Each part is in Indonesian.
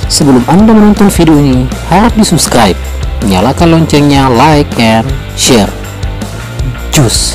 Sebelum Anda menonton video ini, harap di-subscribe, nyalakan loncengnya, like, and share. Cus!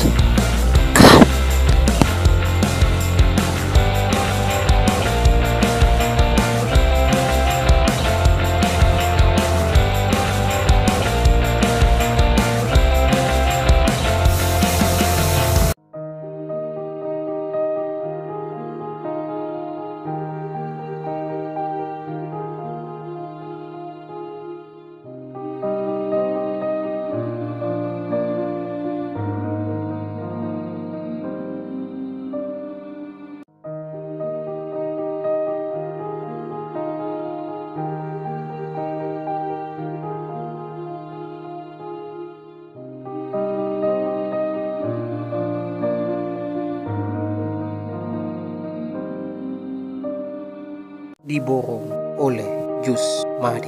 Diborong oleh Jus Madi.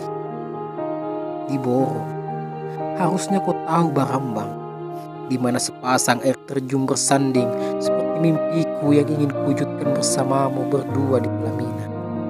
Diborong, harusnya kau tahu Barambang, di mana sepasang air terjun bersanding seperti mimpiku yang ingin kuwujudkan bersamamu berdua di pelaminan.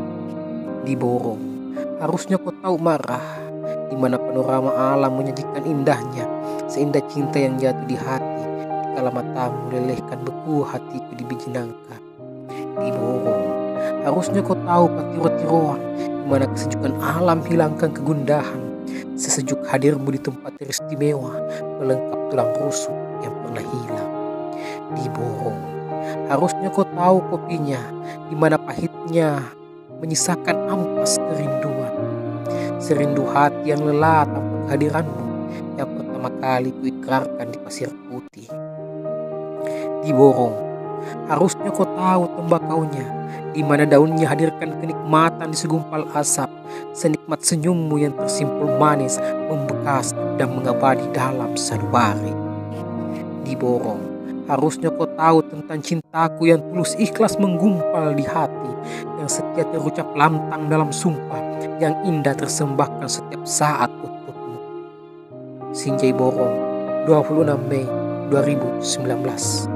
Diborong, harusnya kau tahu Marah, di mana panorama alam menyajikan indahnya, seindah cinta yang jatuh di hati, kala matamu melelehkan beku hatiku di biji nangka. Diborong, harusnya kau tahu patiro-tiroan, di mana kesejukan alam hilangkan kegundahan. Sesejuk hadirmu di tempat teristimewa, pelengkap tulang rusuk yang pernah hilang. Diborong, harusnya kau tahu kopinya, di mana pahitnya menyisakan ampas kerinduan. Serindu hati yang lelah tanpa kehadiranmu, yang pertama kali kuikrarkan di pasir putih. Diborong, harusnya kau tahu tembakaunya, di mana daunnya hadirkan kenikmatan di segumpal asap, senikmat senyummu yang tersimpul manis, membekas dan mengabadi dalam sanubari. Diborong, harusnya kau tahu tentang cintaku yang tulus ikhlas menggumpal di hati, yang setia terucap lantang dalam sumpah, yang indah tersembahkan setiap saat untukmu. Sinjai Borong, 26 Mei 2019.